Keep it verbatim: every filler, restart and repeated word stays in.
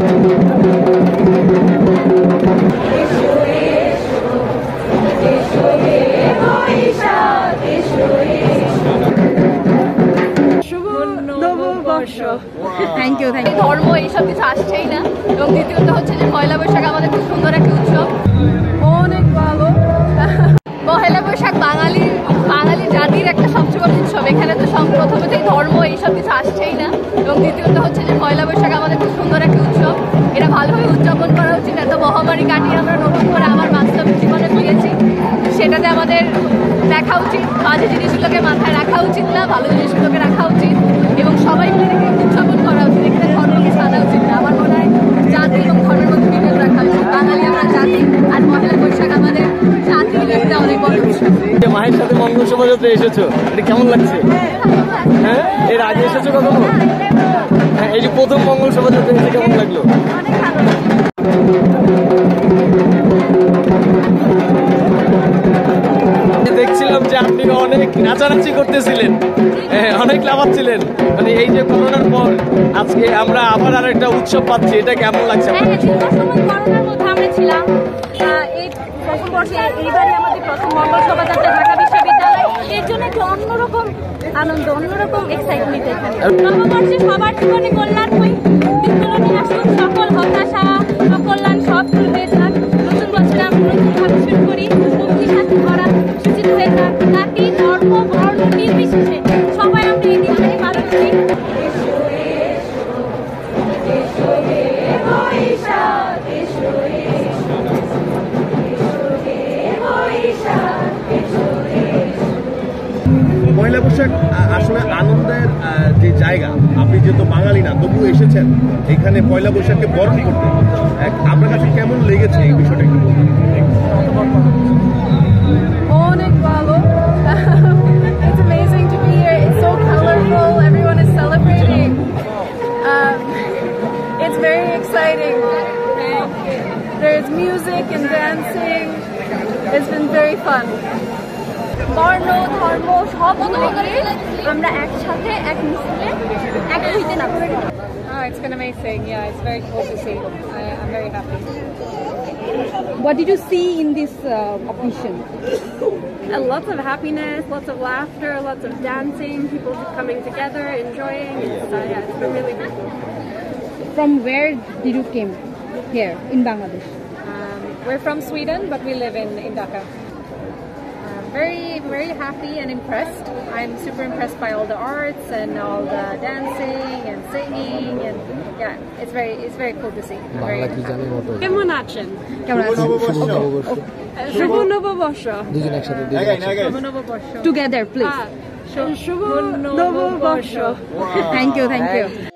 Thank you thank you ধর্ম এইসব কিছু আসছেই না এবং দ্বিতীয়ত হচ্ছে যে পয়লা বৈশাখ আমাদের খুব সুন্দর একটা উৎসব অনেক ভালো পয়লা বৈশাখ বাঙালি বাঙালি জাতির একটা সবচেয়ে বড় উৎসব এখানে তো প্রথমতেই ধর্ম এইসব কিছু আসছেই না এবং দ্বিতীয়ত হচ্ছে যে পয়লা বৈশাখ আমাদের খুব সুন্দর একটা উৎসব এটা ভালোভাবে উদযাপন করা উচিত এত মহামারী কাটিয়ে আমরা নতুন করে আমার বাস্তব জীবনে পেয়েছি সেটাতে আমাদের দেখা উচিত বাজে জিনিসগুলোকে মাথায় রাখা উচিত না ভালো জিনিসগুলোকে রাখা উচিত এবং সবাই মিলে উদযাপন করা উচিত এখানে ধর্মকে সাদা উচিত না আমার মনে হয় জাতি এবং ধর্মের মধ্যে মিল রাখা উচিত বাঙালি আমরা জাতি আর পয়লা বৈশাখ আমাদের জাতির একটা অনেক বড় উৎসব মায়ের সাথে মঙ্গল শোভাযাত্রা এসেছো এটা কেমন লাগছে হ্যাঁ এর আগে এসেছো কখনো হ্যাঁ এই যে প্রথম মঙ্গল শোভাযাত্রা এসে কেমন লাগলো দেখছিলাম যে আপনি অনেক নাচানাচি করতেছিলেন অনেক লাফাচ্ছিলেন মানে এই যে করোনার পর আজকে আমরা আবার আর একটা উৎসব পাচ্ছি এটা কেমন লাগছে করোনার মধ্যে আমরা ছিলাম এই প্রথম বর্ষে এইবারে আমাদের প্রথম মঙ্গল শোভাযাত্রা ঢাকা বিশ্ববিদ্যালয় এর জন্য একটা অন্যরকম আনন্দ অন্যরকম এক্সাইটমেন্ট এখানে নববর্ষে সবার জীবনে কল্যাণময় দিনগুলো নিয়ে আসুন সকল হতাশা অকল্যাণ সব দূর হয়ে যাক নতুন বছরে আমরা নতুনভাবে শুরু করি মুক্তি শান্তি ভরা সুচিত হয়ে যাক জাতি ধর্ম বর্ণ নির্বিশেষে সবাই আমরা এই দিনটাকে পালন করি পয়লা বৈশাখ আসলে আনন্দের যে জায়গা আপনি যেহেতু বাঙালি না তবুও এসেছেন এখানে পয়লা বৈশাখকে বরণ করতে আপনার কাছে কেমন লেগেছে এই বিষয়টা একটু বলুন অনেক ভালো It's amazing to be here. It's so colorful. Everyone is celebrating. Um, it's very exciting. There's music and dancing. It's been very fun. বর্ণ ধর্ম সব মিলে আমরা একসাথে এক মিছিলে এক হইতে না Oh, it's been amazing. Yeah, it's very cool to see. I, I'm very happy. What did you see in this uh, occasion? Uh, lots of happiness, lots of laughter, lots of dancing, people coming together, enjoying. It's, uh, yeah, it's been really good. From where did you came here in Bangladesh? Um, we're from Sweden, but we live in, in Dhaka. Very, very happy and impressed. I'm super impressed by all the arts and all the dancing and singing, and yeah, it's very, it's very cool to see. কেমন আছেন? কেমন আছেন? শুভ নববর্ষ। দুজন একসাথে শুভ নববর্ষ। Together, please. শুভ নববর্ষ। Thank you, thank you.